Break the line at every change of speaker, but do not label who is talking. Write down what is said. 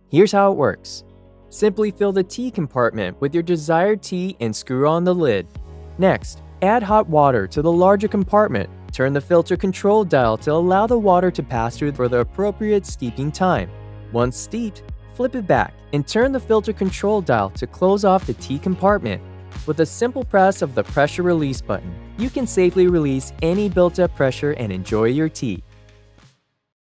Here's how it works. Simply fill the tea compartment with your desired tea and screw on the lid. Next, add hot water to the larger compartment. Turn the filter control dial to allow the water to pass through for the appropriate steeping time. Once steeped, flip it back and turn the filter control dial to close off the tea compartment. With a simple press of the pressure release button, you can safely release any built-up pressure and enjoy your tea.